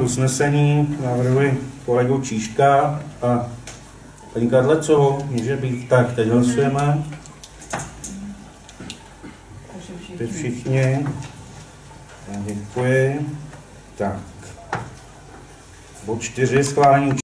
Usnesení navrhuji kolegu Číška a paní Kadlecovou. Může být tak, teď hlasujeme. Teď všichni. Děkuji. Tak. Bod 4 schválení